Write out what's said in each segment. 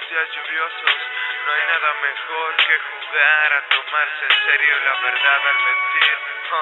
días lluviosos no hay nada mejor que jugar a tomarse en serio la verdad al mentir.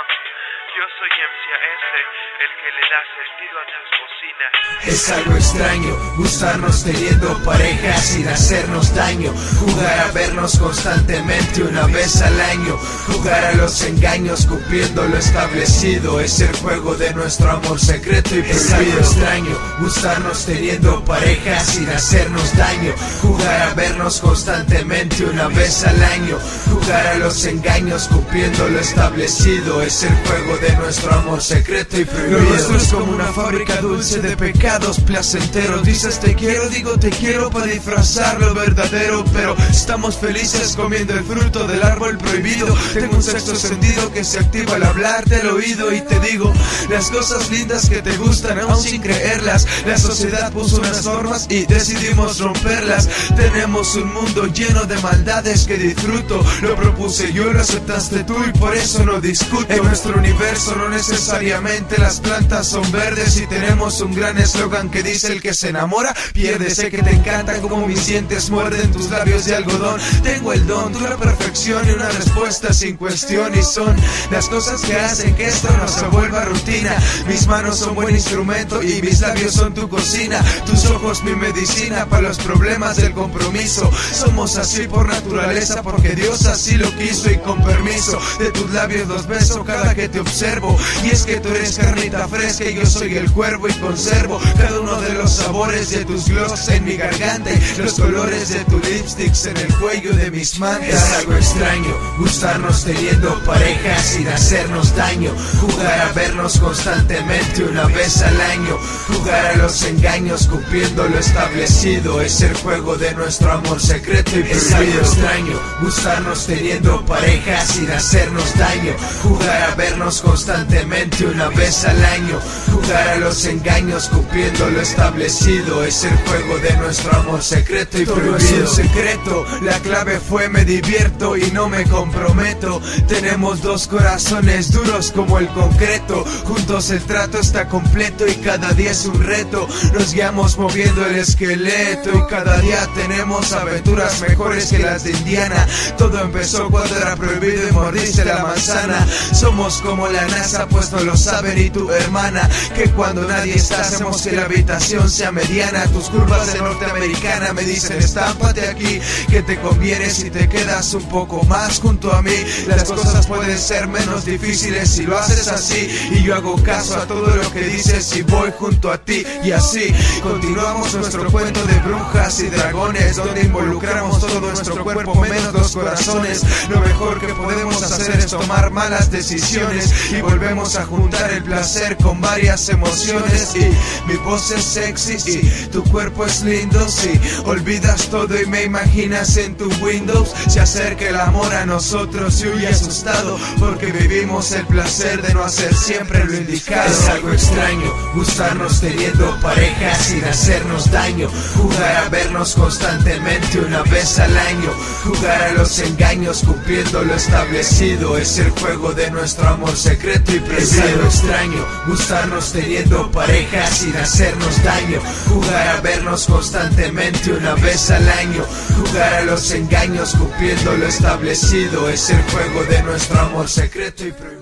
Yo soy MCAS, el que le da sentido a tus bocinas. Es algo extraño, gustarnos teniendo pareja sin hacernos daño, jugar a vernos constantemente una vez al año, jugar a los engaños cumpliendo lo establecido, es el juego de nuestro amor secreto y prohibido. Es algo extraño, gustarnos teniendo pareja sin hacernos daño, jugar a vernos constantemente una vez al año, jugar a los engaños cumpliendo lo establecido, es el juego de nuestro amor secreto y prohibido. Lo nuestro es como una fábrica dulce de pecados placenteros. Dices te quiero, digo te quiero para disfrazar lo verdadero, pero estamos felices comiendo el fruto del árbol prohibido. Tengo un sexto sentido que se activa al hablarte al oído y te digo las cosas lindas que te gustan aún sin creerlas. La sociedad puso unas normas y decidimos romperlas. Tenemos un mundo lleno de maldades que disfruto. Lo propuse yo, lo aceptaste tú y por eso no discuto. En nuestro universo no necesariamente las plantas son verdes y tenemos un gran eslogan que dice el que se enamora pierde. Sé que te encanta como mis dientes muerden tus labios de algodón. Tengo el don, tú la perfección y una respuesta sin cuestión, y son las cosas que hacen que esto no se vuelva rutina. Mis manos son buen instrumento y mis labios son tu cocina, tus ojos mi medicina para los problemas del compromiso. Somos así por naturaleza porque Dios así lo quiso y con permiso de tus labios los beso cada que te observo. Y es que tú eres carnita fresca y yo soy el cuervo y conservo cada uno de los sabores de tus gloss en mi garganta y los colores de tus lipsticks en el cuello de mis mantas. Es algo extraño, gustarnos teniendo pareja sin hacernos daño, jugar a vernos constantemente una vez al año, jugar a los engaños cumpliendo lo establecido, es el juego de nuestro amor secreto y prohibido. Es algo extraño, gustarnos teniendo pareja sin hacernos daño, jugar a vernos constantemente una vez al año, jugar a los engaños cumpliendo lo establecido, es el juego de nuestro amor secreto y prohibido. Todo es un secreto, la clave fue me divierto y no me comprometo. Tenemos dos corazones duros como el concreto, juntos el trato está completo y cada día es un reto. Nos guiamos moviendo el esqueleto y cada día tenemos aventuras mejores que las de Indiana. Todo empezó cuando era prohibido y mordiste la manzana. Somos como la NASA pues no lo sabe ni tu hermana, que cuando nadie está hacemos que la habitación sea mediana. Tus curvas de norteamericana me dicen estámpate aquí, que te conviene si te quedas un poco más junto a mí. Las cosas pueden ser menos difíciles si lo haces así, y yo hago caso a todo lo que dices y voy junto a ti. Y así continuamos nuestro cuento de brujas y dragones, donde involucramos todo nuestro cuerpo menos los corazones. Lo mejor que podemos hacer es tomar malas decisiones y volvemos a juntar el placer con varias emociones. Y mi voz es sexy y tu cuerpo es lindo, si olvidas todo y me imaginas en tu Windows. Se acerca el amor a nosotros y huye asustado porque vivimos el placer de no hacer siempre lo indicado. Es algo extraño, gustarnos teniendo pareja sin hacernos daño, jugar a vernos constantemente una vez al año, jugar a los engaños cumpliendo lo establecido, es el juego de nuestro amor secreto y prohibido. Es algo extraño, gustarnos teniendo pareja sin hacernos daño, jugar a vernos constantemente una vez al año, jugar a los engaños cumpliendo lo establecido, es el juego de nuestro amor secreto y prohibido.